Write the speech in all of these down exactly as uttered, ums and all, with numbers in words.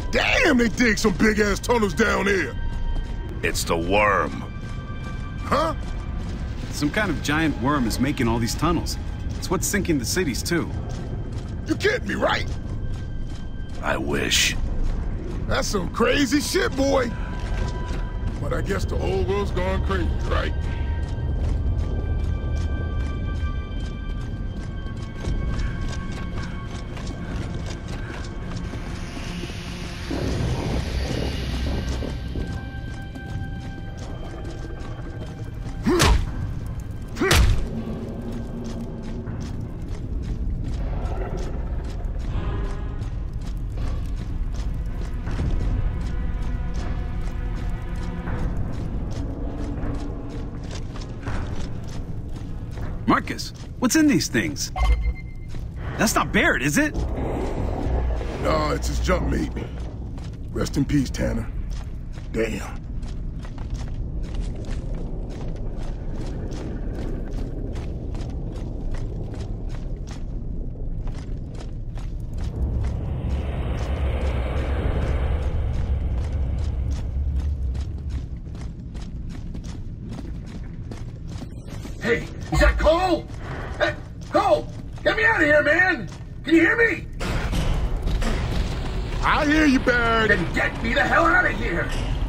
Damn, they dig some big-ass tunnels down here. It's the worm. Huh? Some kind of giant worm is making all these tunnels. It's what's sinking the cities, too. You kidding me, right? I wish. That's some crazy shit, boy. But I guess the whole world's gone crazy, right? Marcus, what's in these things? That's not Barrett, is it? No, it's his jump mate. Rest in peace, Tanner. Damn. Hey, is that Cole? Hey, Cole! Get me out of here, man! Can you hear me? I hear you, Barrett. Then get me the hell out of here!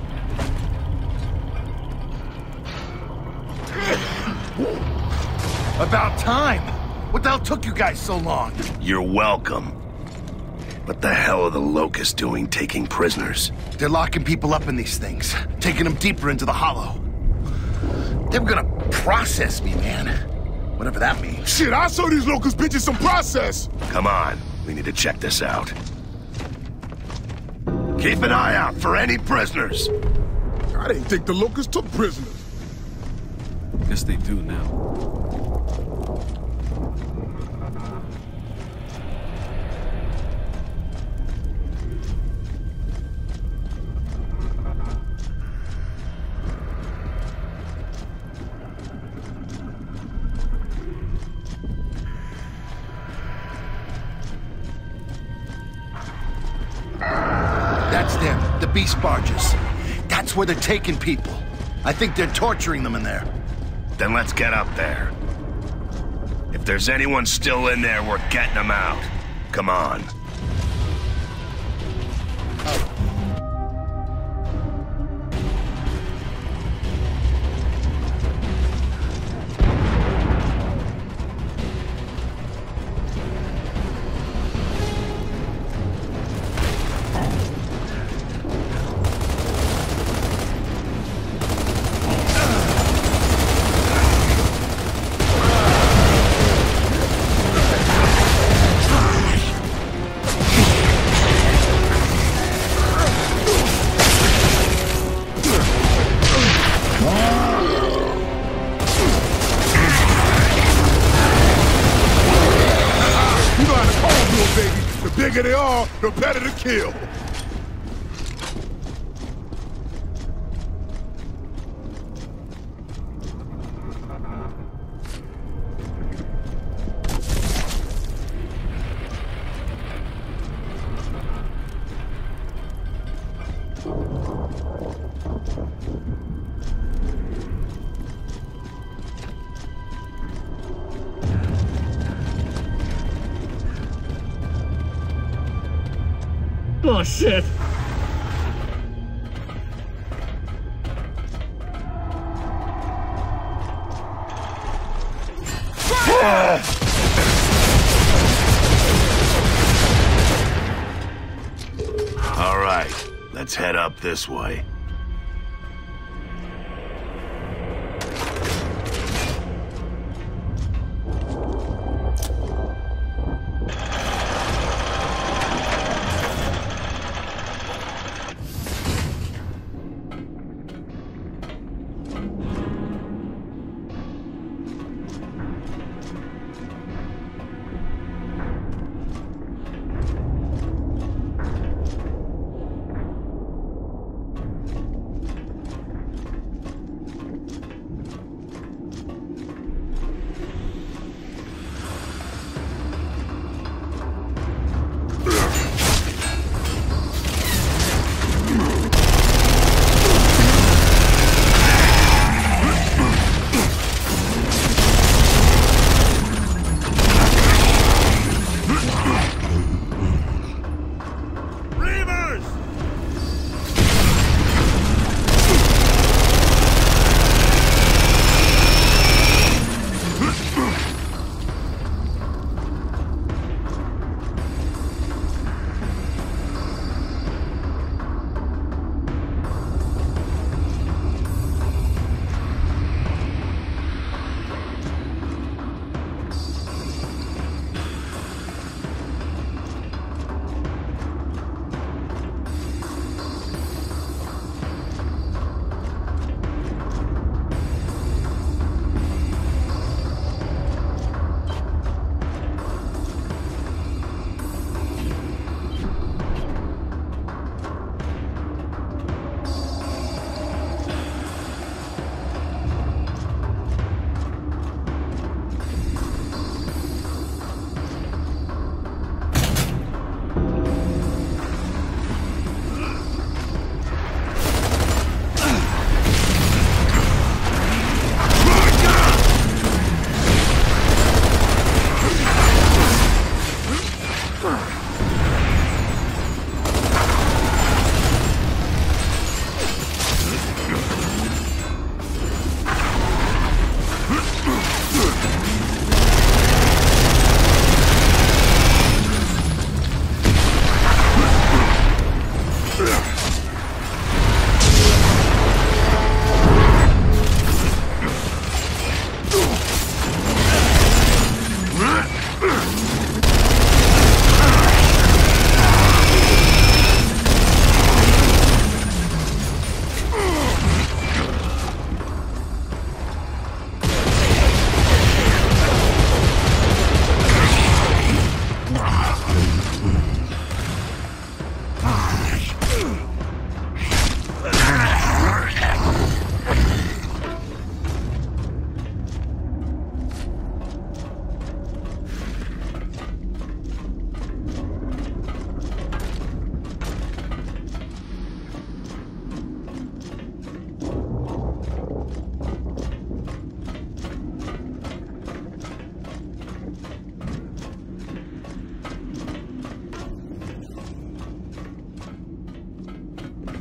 About time! What the hell took you guys so long? You're welcome. What the hell are the Locusts doing taking prisoners? They're locking people up in these things, taking them deeper into the Hollow. They were gonna process me, man. Whatever that means. Shit, I saw these locust bitches some process. Come on, we need to check this out. Keep an eye out for any prisoners. I didn't think the locusts took prisoners. Guess they do now. That's them, the beast barges. That's where they're taking people. I think they're torturing them in there. Then let's get up there. If there's anyone still in there, we're getting them out. Come on. The bigger they are, the better to kill. Oh, shit! All right, let's head up this way.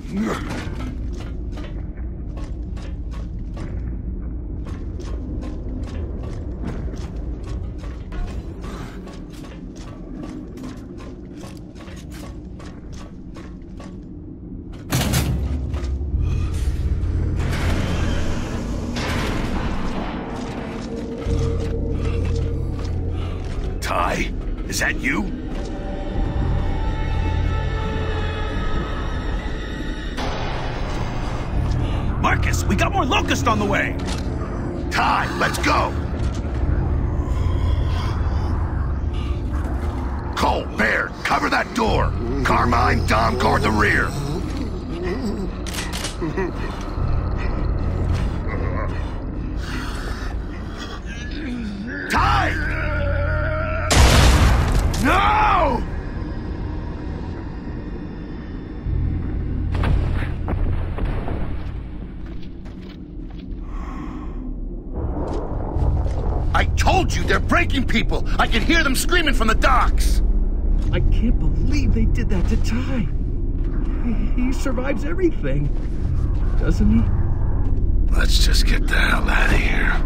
Ty, is that you? Marcus, we got more Locust on the way! Ty, let's go! Cole, Baird, cover that door! Carmine, Dom, guard the rear! Ty! No! I told you, they're breaking people! I can hear them screaming from the docks! I can't believe they did that to Ty. He, he survives everything, doesn't he? Let's just get the hell out of here.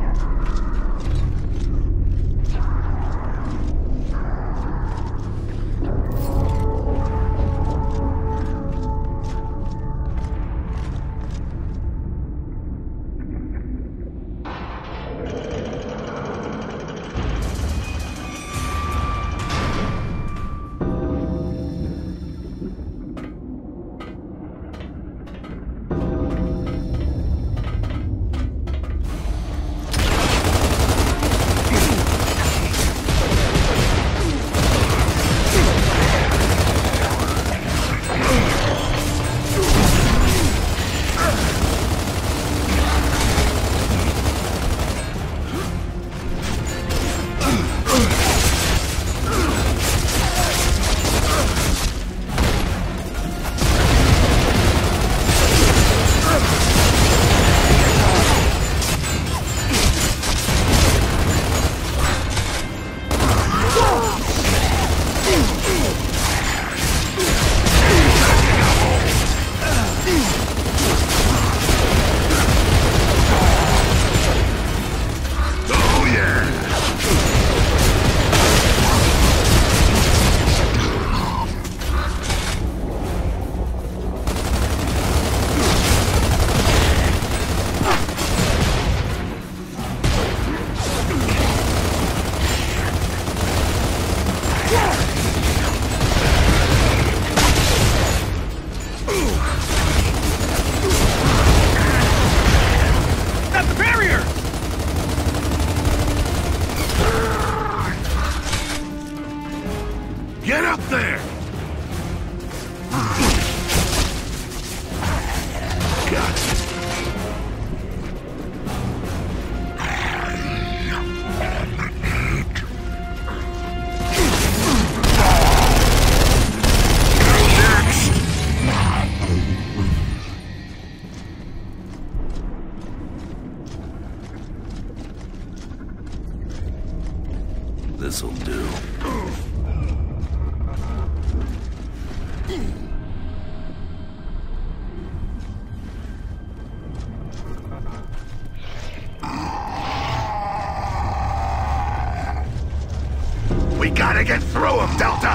Get up there! Got it. This'll do. We gotta get through him, Delta!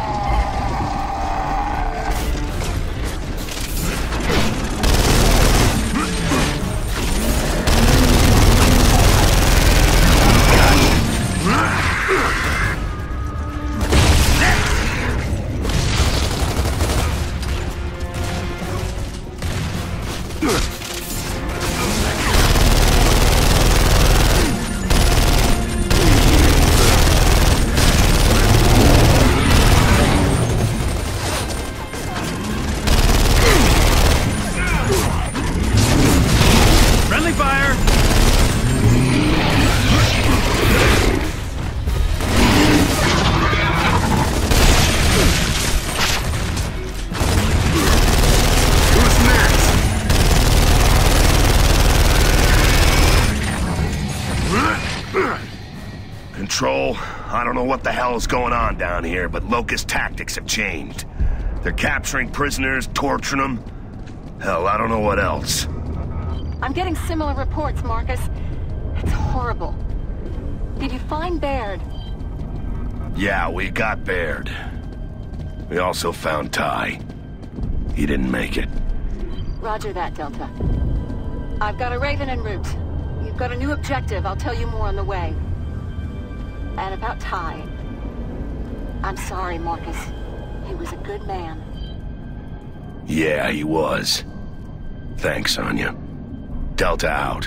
Control, I don't know what the hell is going on down here, but Locust tactics have changed. They're capturing prisoners, torturing them. Hell, I don't know what else. I'm getting similar reports, Marcus. It's horrible. Did you find Baird? Yeah, we got Baird. We also found Ty. He didn't make it. Roger that, Delta. I've got a Raven en route. You've got a new objective. I'll tell you more on the way. And about Ty. I'm sorry, Marcus. He was a good man. Yeah, he was. Thanks, Anya. Delta out.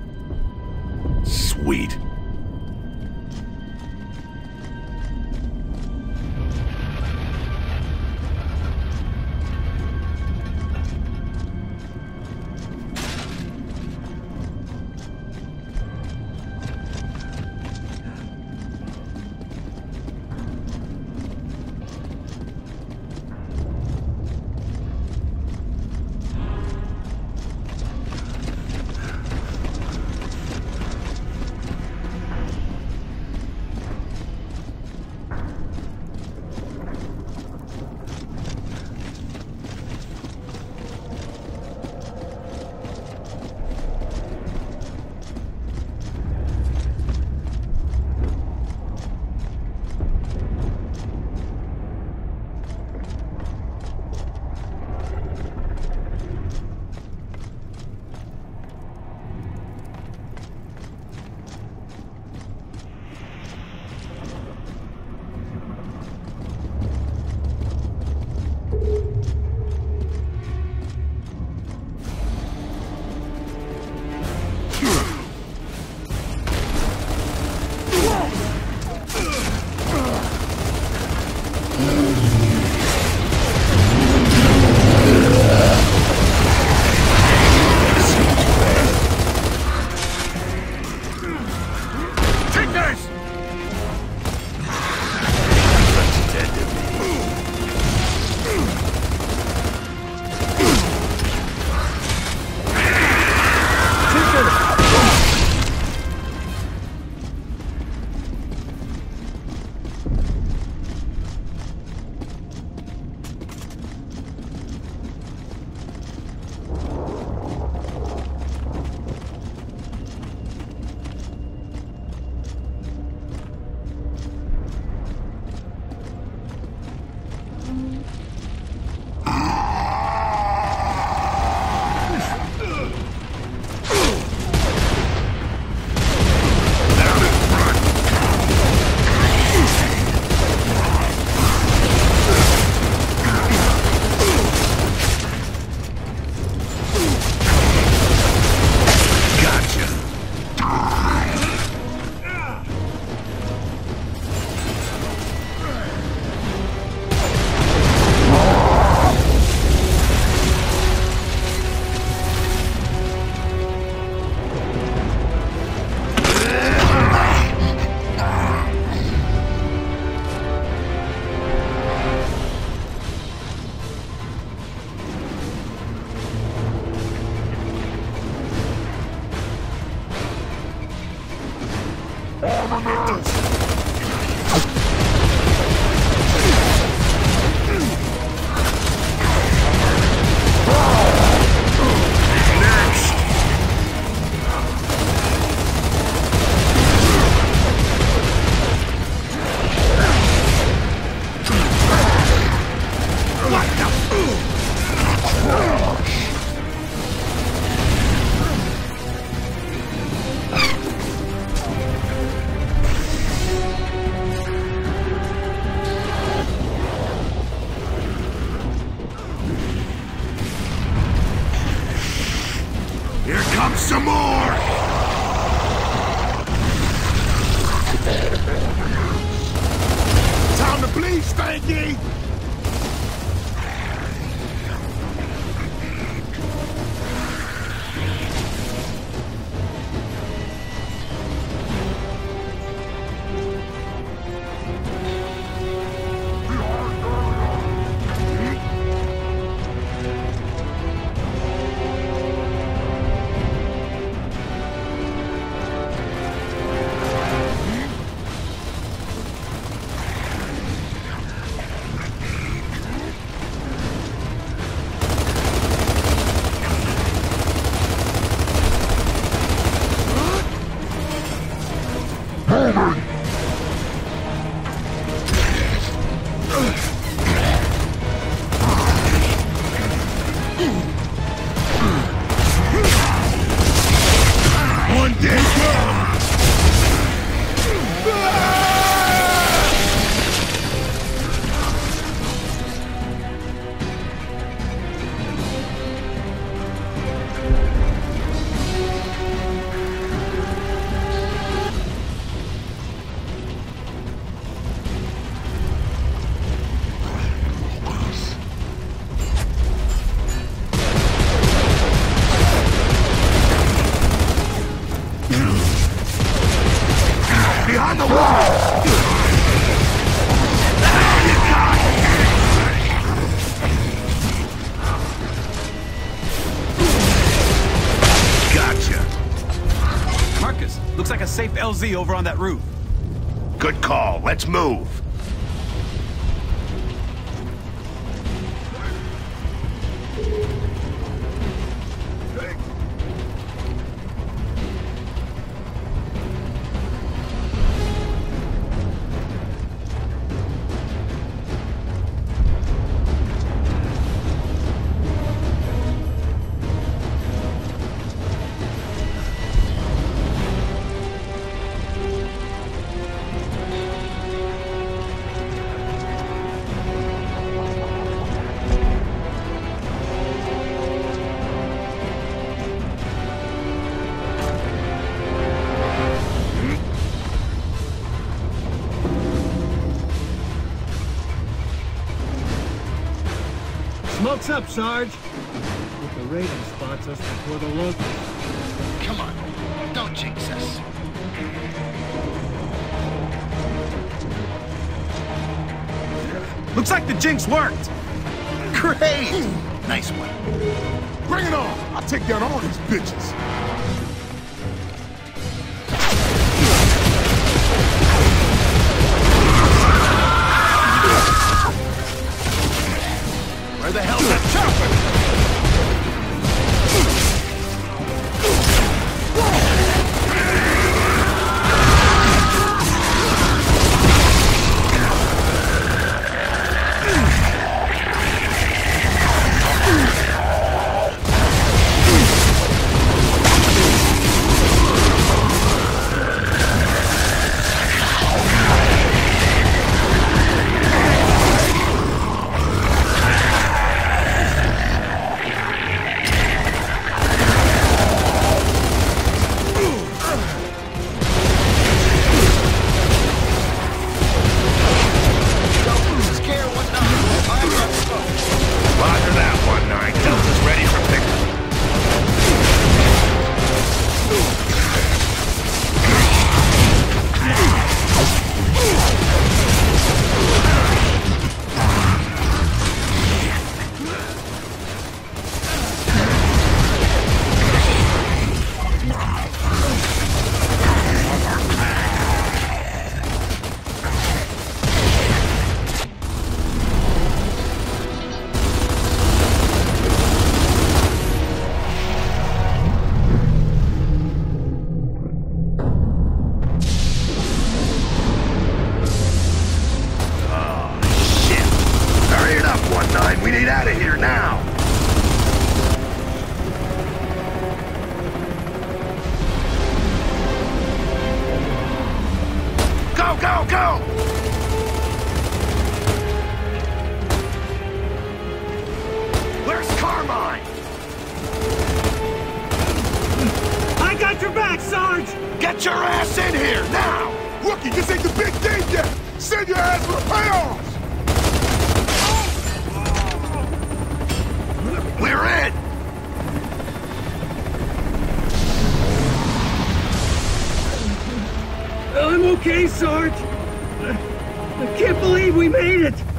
Sweet. Some more! Time to bleed, Stanky! L Z over on that roof. Good call. Let's move. Smoke's up, Sarge. Hope the Raven spots us before the locals. Come on, don't jinx us. Looks like the jinx worked. Great! Nice one. Bring it on! I'll take down all these bitches. Where the hell's that chopper? We need out of here now! Go, go, go! Where's Carmine? I got your back, Sarge! Get your ass in here, now! Rookie, this ain't the big game yet! Send your ass for the payoffs! We're in! I'm okay, Sarge. I, I can't believe we made it.